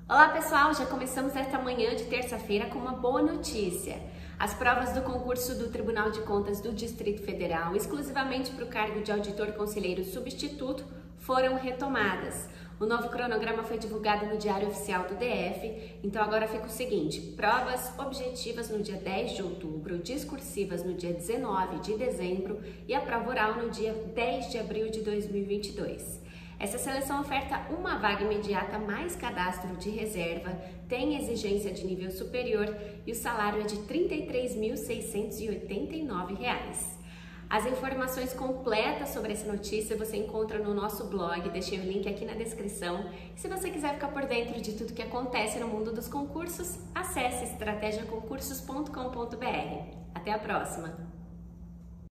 Olá pessoal, já começamos esta manhã de terça-feira com uma boa notícia. As provas do concurso do Tribunal de Contas do Distrito Federal, exclusivamente para o cargo de auditor conselheiro substituto, foram retomadas. O novo cronograma foi divulgado no Diário Oficial do DF, então agora fica o seguinte: provas objetivas no dia 10 de outubro, discursivas no dia 19 de dezembro e a prova oral no dia 10 de abril de 2022. Essa seleção oferta uma vaga imediata mais cadastro de reserva, tem exigência de nível superior e o salário é de R$ 33.689. As informações completas sobre essa notícia você encontra no nosso blog, deixei o link aqui na descrição. E se você quiser ficar por dentro de tudo que acontece no mundo dos concursos, acesse estrategiaconcursos.com.br. Até a próxima!